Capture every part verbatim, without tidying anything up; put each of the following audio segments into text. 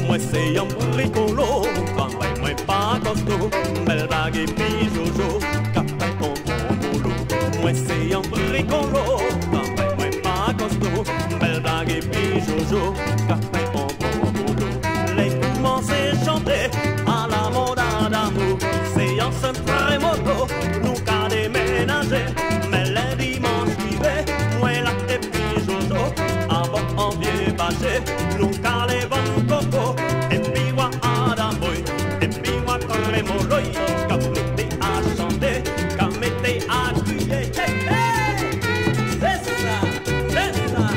Moi c'est un bricolo, travail moi pas costaud, belle bague et puis jojo, café ton bon boulot. Moi c'est un bricolo, travail moi pas costaud, belle bague et puis jojo, café ton bon boulot. Les commencent à chanter à la mode d'amour, c'est un seul très moto, nous qu'à déménager, mais les dimanches qui va, moi là et puis jojo, avant on vient passer, nous qu'à les vendre coco. Les molloy, comme mettez à chanter, comme mettez à crier. Hey, hey, c'est ça, c'est ça.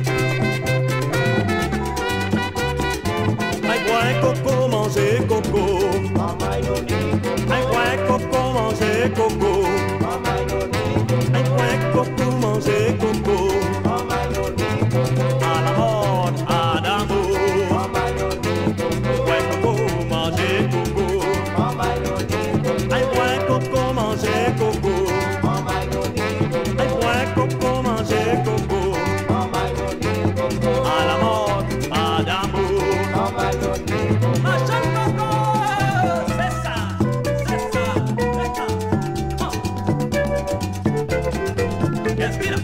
Aïe, ouais, coco, manger coco. Aïe, ouais, coco, manger coco. Aïe, ouais, coco, manger coco. À la mode, à d'amour. Ouais, coco, manger coco. Coco, manger coco. Aïe, ouais, coco, manger coco. À la mode, pas d'amour. Manger coco, c'est ça, c'est ça, c'est ça. Oh. Respire.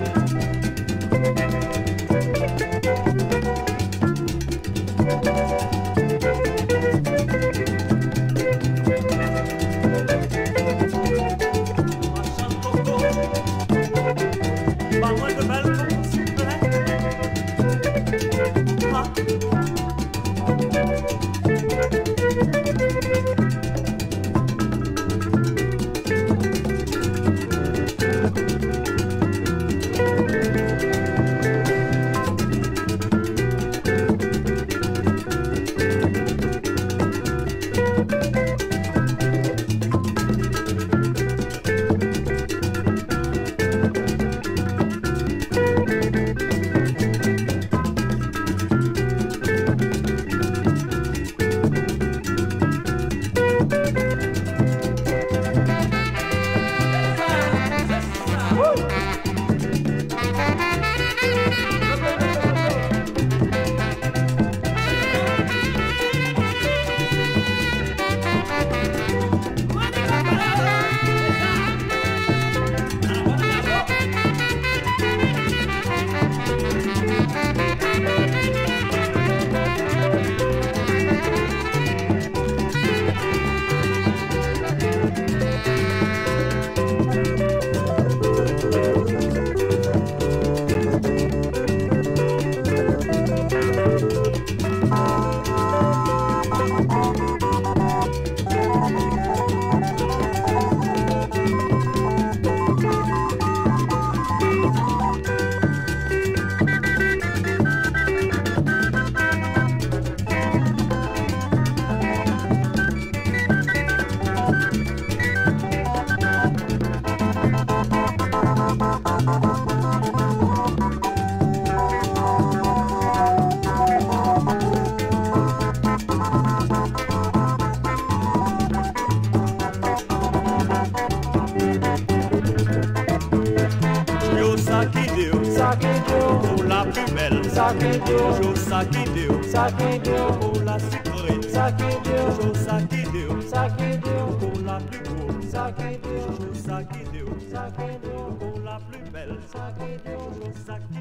Pour la plus belle, toujours ça qui dure, pour la sucrée, toujours ça qui dure, pour la plus beau, toujours ça qui dure, pour la plus belle, toujours ça qui